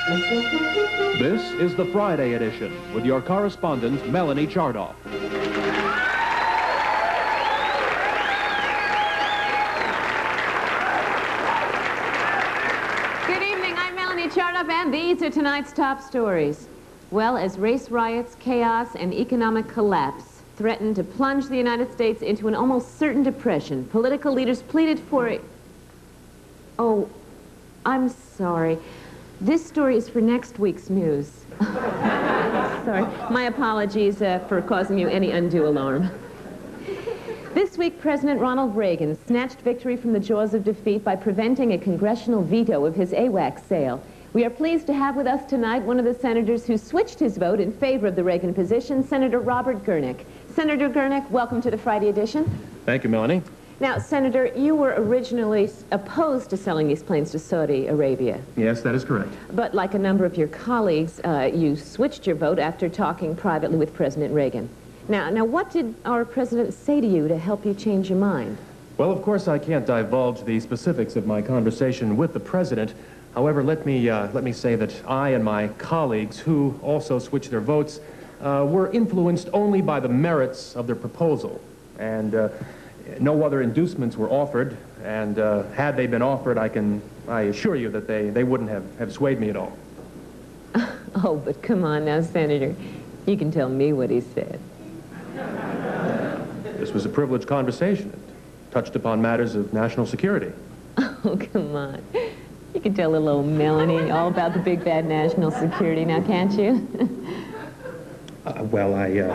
This is the Friday edition with your correspondent, Melanie Chartoff. Good evening, I'm Melanie Chartoff, and these are tonight's top stories. Well, as race riots, chaos, and economic collapse threatened to plunge the United States into an almost certain depression, political leaders pleaded for a... Oh, I'm sorry. This story is for next week's news. Sorry. My apologies for causing you any undue alarm. This week, President Ronald Reagan snatched victory from the jaws of defeat by preventing a congressional veto of his AWACS sale. We are pleased to have with us tonight one of the senators who switched his vote in favor of the Reagan position, Senator Robert Gurnick. Senator Gurnick, welcome to the Friday edition. Thank you, Melanie. Now, Senator, you were originally opposed to selling these planes to Saudi Arabia. Yes, that is correct. But like a number of your colleagues, you switched your vote after talking privately with President Reagan. Now, what did our president say to you to help you change your mind? Well, of course, I can't divulge the specifics of my conversation with the president. However, let me say that I and my colleagues, who also switched their votes, were influenced only by the merits of their proposal. And no other inducements were offered, and had they been offered, I assure you that they wouldn't have swayed me at all. Oh, but come on now, Senator. You can tell me what he said. This was a privileged conversation. It touched upon matters of national security. Oh, come on. You can tell little old Melanie all about the big bad national security now, can't you? Well,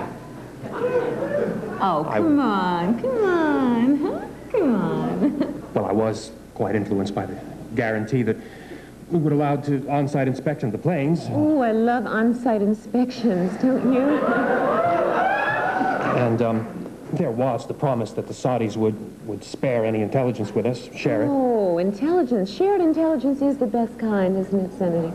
Oh, come on, huh? Come on. Well, I was quite influenced by the guarantee that we would allow on-site inspection of the planes. Oh, I love on-site inspections, don't you? And there was the promise that the Saudis would spare any intelligence with us, share it. Oh, intelligence. Shared intelligence is the best kind, isn't it, Senator?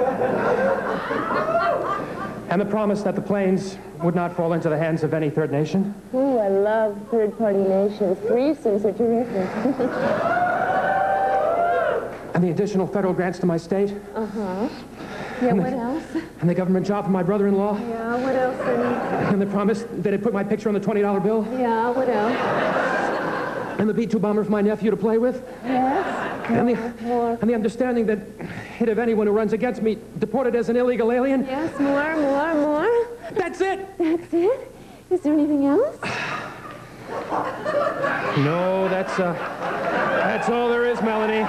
And the promise that the planes would not fall into the hands of any third nation. Oh, I love third-party nations. Threesomes are terrific. And the additional federal grants to my state. Uh-huh. Yeah, what else? And the government job for my brother-in-law. Yeah, what else, Senator? And the promise that it put my picture on the $20 bill. Yeah, what else? And the B-2 bomber for my nephew to play with. Yes? And More. the understanding that he'd have anyone who runs against me deported as an illegal alien. Yes, more. That's it! That's it? Is there anything else? No, that's all there is, Melanie.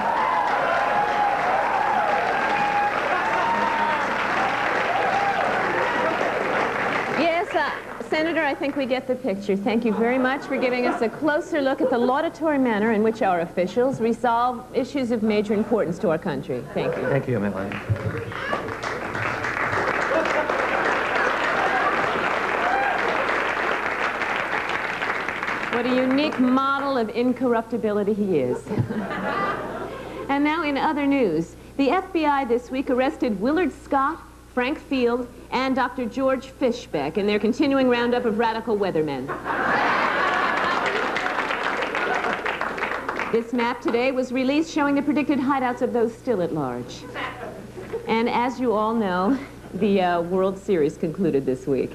Yes, Senator, I think we get the picture. Thank you very much for giving us a closer look at the laudatory manner in which our officials resolve issues of major importance to our country. Thank you. Thank you, Melanie. What a unique model of incorruptibility he is. And now in other news, the FBI this week arrested Willard Scott, Frank Field, and Dr. George Fishbeck in their continuing roundup of radical weathermen. This map today was released showing the predicted hideouts of those still at large. And as you all know, the World Series concluded this week.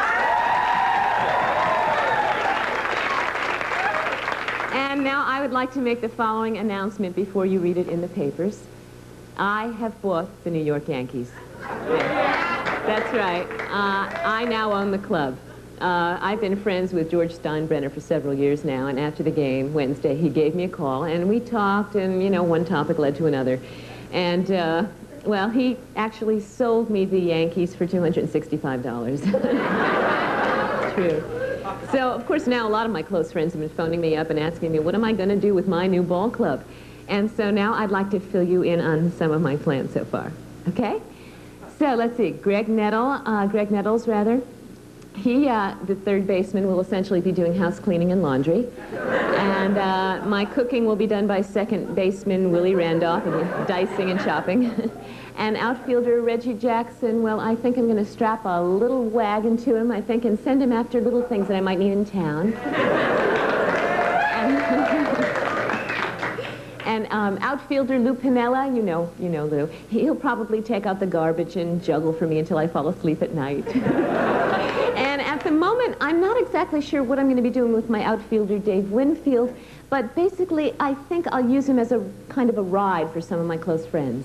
And now I would like to make the following announcement before you read it in the papers. I have bought the New York Yankees. That's right. I now own the club. I've been friends with George Steinbrenner for several years now, and after the game Wednesday, he gave me a call, and we talked, and, you know, one topic led to another. And, well, he actually sold me the Yankees for $265. True. So, of course, now a lot of my close friends have been phoning me up and asking me, what am I going to do with my new ball club? And so now I'd like to fill you in on some of my plans so far. Okay? So, let's see. Greg Nettles, he, the third baseman, will essentially be doing house cleaning and laundry. And my cooking will be done by second baseman Willie Randolph, and dicing and chopping. And outfielder Reggie Jackson, well, I think I'm going to strap a little wagon to him, I think, and send him after little things that I might need in town. And outfielder Lou Pinella, you know Lou, he'll probably take out the garbage and juggle for me until I fall asleep at night. And at the moment, I'm not exactly sure what I'm going to be doing with my outfielder Dave Winfield, but basically, I think I'll use him as a kind of a ride for some of my close friends.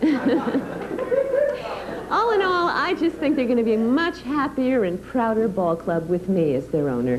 All in all, I just think they're going to be a much happier and prouder ball club with me as their owner.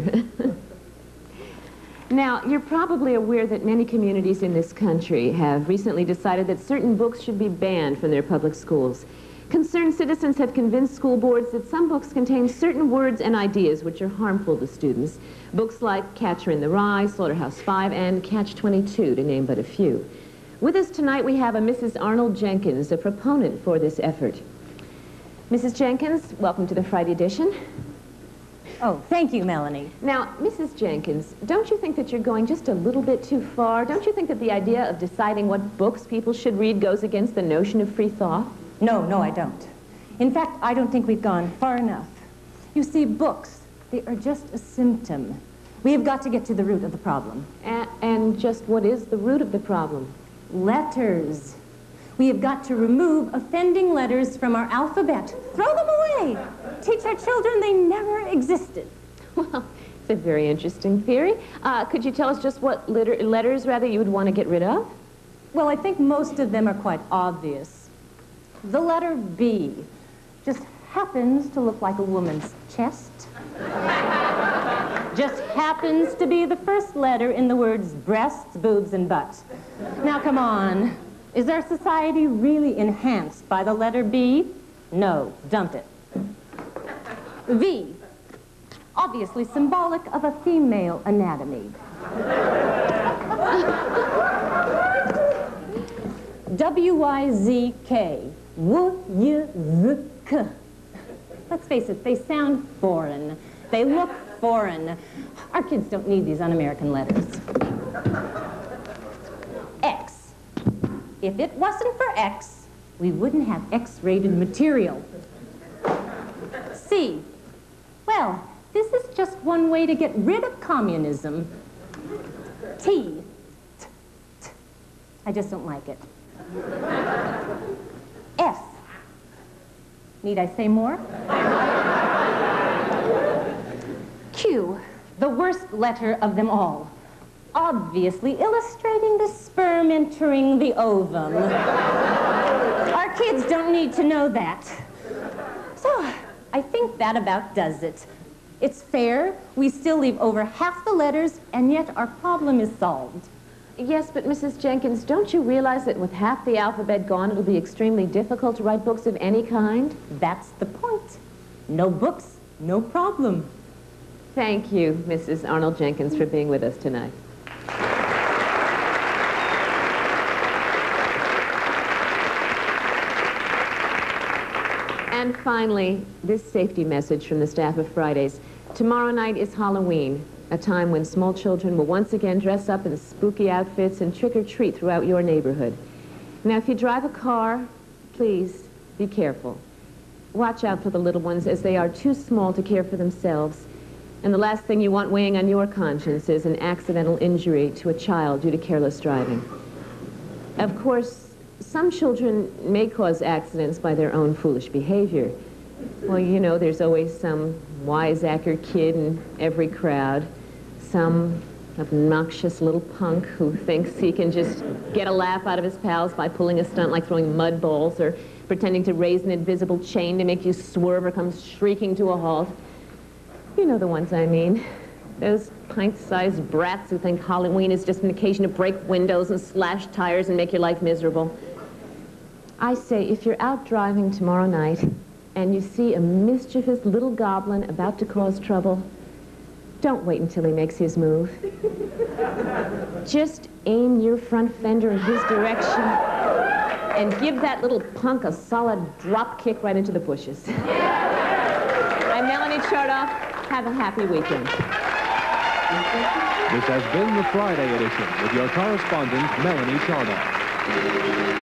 Now, you're probably aware that many communities in this country have recently decided that certain books should be banned from their public schools. Concerned citizens have convinced school boards that some books contain certain words and ideas which are harmful to students. Books like Catcher in the Rye, Slaughterhouse-Five, and Catch-22, to name but a few. With us tonight, we have a Mrs. Arnold Jenkins, a proponent for this effort. Mrs. Jenkins, welcome to the Friday edition. Oh, thank you, Melanie. Now, Mrs. Jenkins, don't you think that you're going just a little bit too far? Don't you think that the idea of deciding what books people should read goes against the notion of free thought? No, I don't. In fact, I don't think we've gone far enough. You see, books, they are just a symptom. We have got to get to the root of the problem. And just what is the root of the problem? Letters. We have got to remove offending letters from our alphabet. Throw them away. Teach our children they never existed. Well, it's a very interesting theory. Could you tell us just what letters, you would want to get rid of? Well, I think most of them are quite obvious. The letter B just happens to look like a woman's chest. Just happens to be the first letter in the words breasts, boobs, and butt. Now, come on. Is our society really enhanced by the letter B? No, dump it. V, obviously symbolic of a female anatomy. W-I-Z-K, W-Y-Z-K. Let's face it, they sound foreign. They look foreign. Our kids don't need these un-American letters. X. If it wasn't for X, we wouldn't have X-rated material. C. Well, this is just one way to get rid of communism. T. I just don't like it. F. Need I say more? Q. The worst letter of them all. Obviously illustrating the sperm entering the ovum. Our kids don't need to know that. So, I think that about does it. It's fair, we still leave over half the letters, and yet our problem is solved. Yes, but Mrs. Jenkins, don't you realize that with half the alphabet gone, it'll be extremely difficult to write books of any kind? That's the point. No books, no problem. Thank you, Mrs. Arnold Jenkins, for being with us tonight. And finally, this safety message from the staff of Fridays. Tomorrow night is Halloween, a time when small children will once again dress up in spooky outfits and trick-or-treat throughout your neighborhood. Now, if you drive a car, please be careful. Watch out for the little ones, as they are too small to care for themselves. And the last thing you want weighing on your conscience is an accidental injury to a child due to careless driving. Of course, some children may cause accidents by their own foolish behavior. Well, you know, there's always some wiseacre kid in every crowd, some obnoxious little punk who thinks he can just get a laugh out of his pals by pulling a stunt like throwing mud balls or pretending to raise an invisible chain to make you swerve or come shrieking to a halt. You know the ones I mean. Those pint-sized brats who think Halloween is just an occasion to break windows and slash tires and make your life miserable. I say, if you're out driving tomorrow night and you see a mischievous little goblin about to cause trouble, don't wait until he makes his move. Just aim your front fender in his direction and give that little punk a solid drop kick right into the bushes. I'm Melanie Chartoff. Have a happy weekend. This has been the Friday edition with your correspondent, Melanie Chartoff.